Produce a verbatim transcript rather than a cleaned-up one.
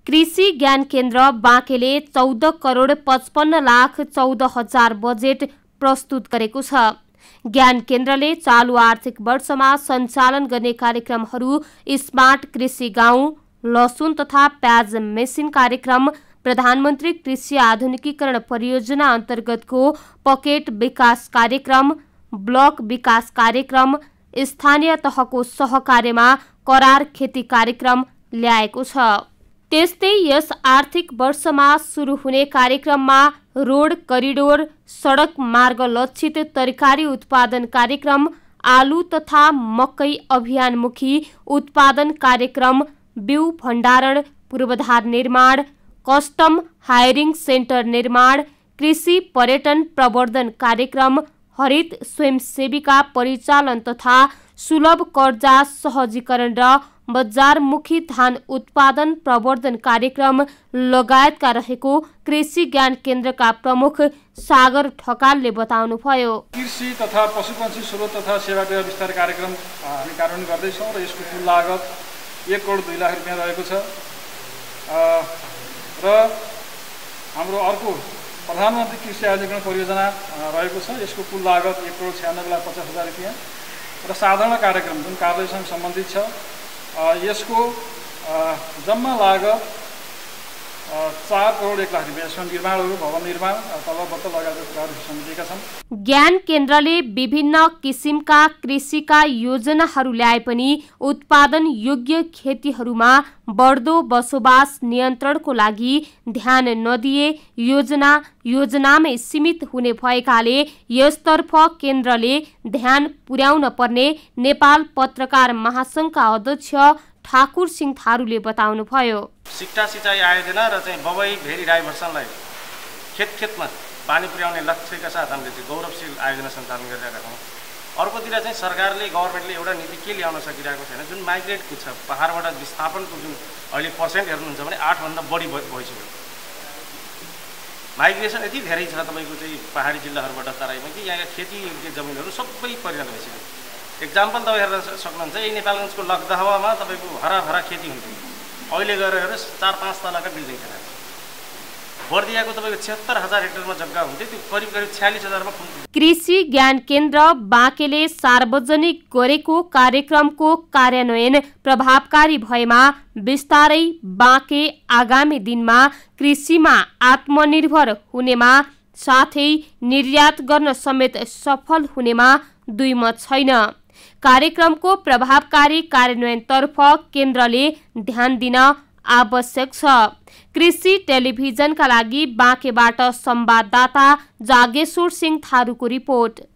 कृषि ज्ञान केन्द्र बाँकेले चौध करोड पचपन्न लाख चौध हजार बजेट प्रस्तुत गरेको छ। ज्ञान केन्द्रले चालु आर्थिक वर्षमा सञ्चालन गर्ने कार्यक्रमहरू स्मार्ट कृषि गाउँ, लसुन तथा प्याज मेसिन कार्यक्रम, प्रधानमन्त्री कृषि आधुनिकीकरण परियोजना अन्तर्गतको पकेट विकास कार्यक्रम, ब्लक विकास कार्यक्रम, स्थानीय तहको सहकार्यमा करार खेती कार्यक्रम ल्याएको छ। त्यस्तै यस आर्थिक वर्षमा सुरु हुने कार्यक्रममा रोड करिडोर, सडक मार्ग लक्षित तरकारी उत्पादन कार्यक्रम, आलु तथा मकै अभियानमुखी उत्पादन कार्यक्रम, बिउ भण्डारण, पूर्वाधार निर्माण, कस्टम हायरिङ सेन्टर निर्माण, कृषि पर्यटन प्रवर्धन कार्यक्रम, हरित स्वयंसेविका परिचालन तथा सुलभ कर्जा सहजीकरण र बजारमुखी धान उत्पादन प्रवर्धन कार्यक्रम लगायतका रहेको कृषि ज्ञान केन्द्रका प्रमुख सागर ढकालले बताउनुभयो। कृषि तथा पशुपक्षी स्रोत तथा सेवाको विस्तार कार्यक्रम हामी कार्यान्वयन गर्दैछौँ र यसको कुल लागत एक करोड दुई लाख रुपियाँ रहेको छ र हाम्रो अर्को प्रधानमन्त्री कृषि आधुनिकीकरण परियोजना रहेको छ। यसको कुल लागत एक करोड छ्यानब्बे लाख पचास हजार रुपियाँ र साधारण कार्यक्रम जुन कार्यसँग सम्बन्धित छ यसको जम्मा लागत चार करोड एक लाख रुपियाँ। यसमा निर्माणहरू, भवन निर्माण, तलबत्त लगायतका कुराहरू सम्बन्धिएका छन्। ज्ञान केन्द्रले विभिन्न किसिमका कृषिका योजनाहरू ल्याए पनि उत्पादन योग्य खेतीहरूमा बढ्दो बसोबास नियन्त्रणको लागि ध्यान नदिए योजना योजनामै सीमित हुने भएकाले यसतर्फ केन्द्रले ध्यान पुर्याउन पर्ने नेपाल पत्रकार महासङ्घका अध्यक्ष ठाकुर सिंह थारूले बताउनुभयो। सिक्टा सिँचाइ आयोजना र चाहिँ बबई भेरी डाइभर्सनलाई खेत खेतमा पानी पुर्याउने लक्ष्यका साथ हामीले चाहिँ गौरवशील आयोजना सञ्चालन गरिरहेका छौँ। अर्कोतिर चाहिँ सरकारले गभर्मेन्टले एउटा नीति के ल्याउन सकिरहेको छैन, जुन माइग्रेटको छ, पहाडबाट विस्थापनको जुन अहिले पर्सेन्ट हेर्नुहुन्छ भने आठभन्दा बढी भइसक्यो। माइग्रेसन यति धेरै छ तपाईँको चाहिँ पहाडी जिल्लाहरूबाट तराईमा कि यहाँका खेती योग्य जमिनहरू सबै परिणत भइसक्यो। एक्जाम्पल तपाईँ हेर्न सक्नुहुन्छ, यही नेपालगञ्जको लकदहवामा तपाईँको हराभरा खेती हुन्थ्यो, अहिले गएर हेर्नु चार पाँच तलाका बिल्डिङ खेला। बर्दियाको तपाईँको छिहत्तर हजार हेक्टरमा जग्गा हुन्थ्यो, त्यो करिब करिब छ्यालिस हजारमा पुग्थ्यो। कृषि ज्ञान केन्द्र बाँकेले सार्वजनिक गरेको कार्यक्रमको कार्यान्वयन प्रभावकारी भएमा बिस्तारै बाँके आगामी दिनमा कृषिमा आत्मनिर्भर हुनेमा साथै निर्यात गर्न समेत सफल हुनेमा दुई मत छैन। कार्यक्रमको प्रभावकारी कार्यान्वयनतर्फ केन्द्रले ध्यान दिन आवश्यक छ। कृषि टेलिभिजनका लागि बाँकेबाट संवाददाता जागेश्वर सिंह थारूको रिपोर्ट।